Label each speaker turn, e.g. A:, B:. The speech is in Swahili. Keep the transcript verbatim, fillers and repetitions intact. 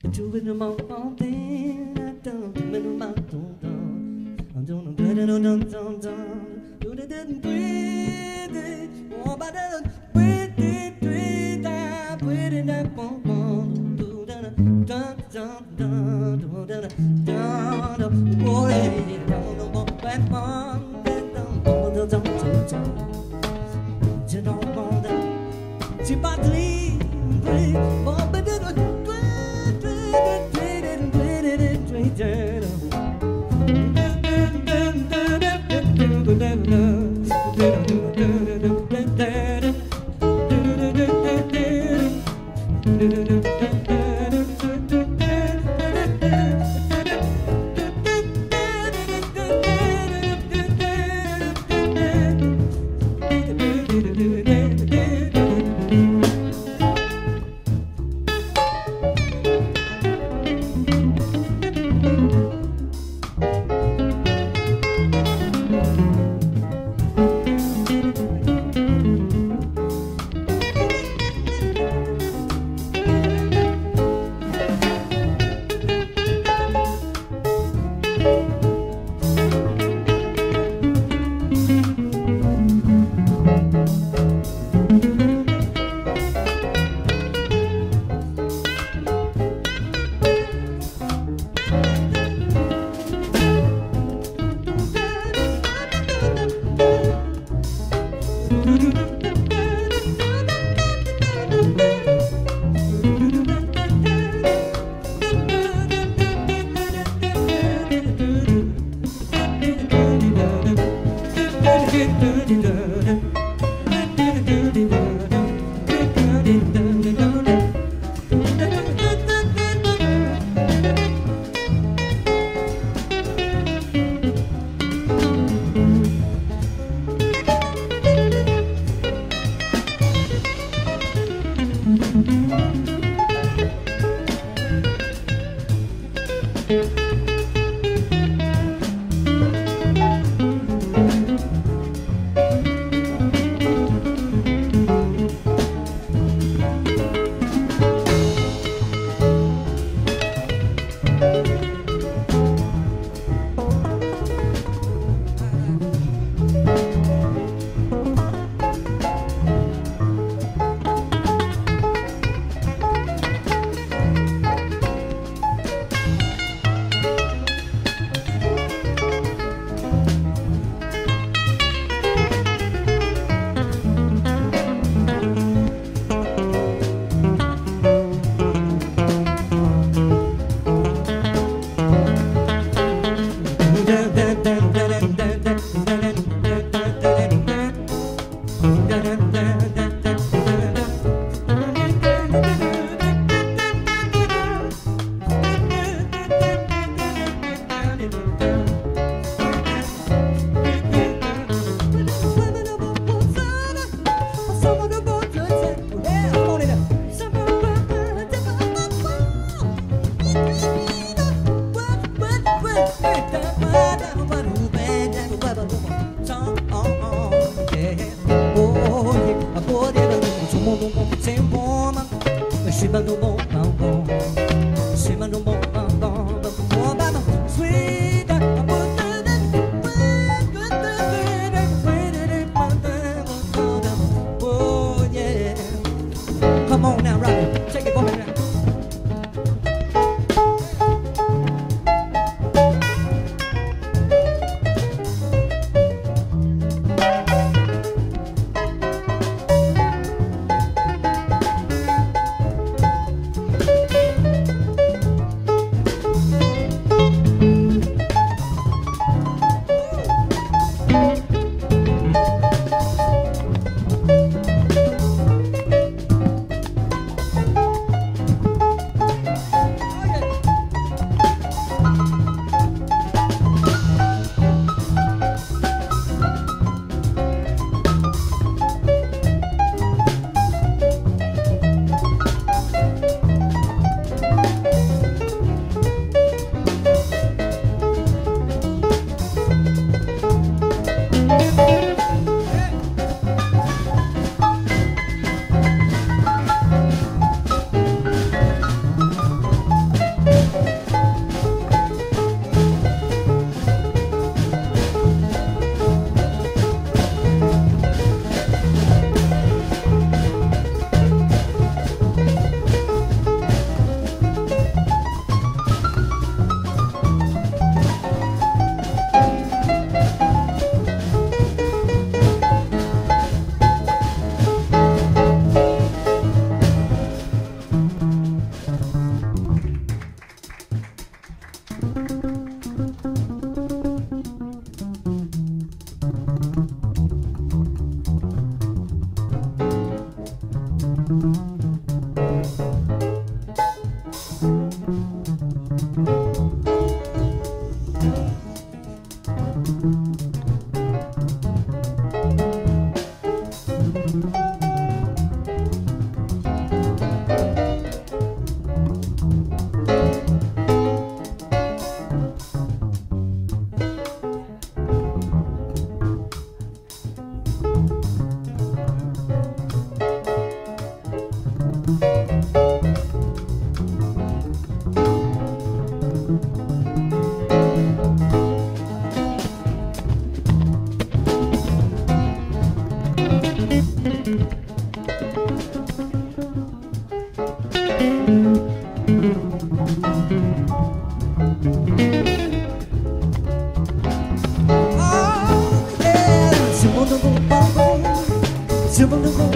A: Do it all thing I don't do it my don't I don't do it don't don't don't do it didn't breathe it oh but I breathe it breathe I breathe it that bum bum do that dun dun dun do that dun dun oh yeah don't no more back on that dun dun dun dun dun you don't want that she bought three three oh but it Come on now, Robbie, take it for me now. jump on the floor.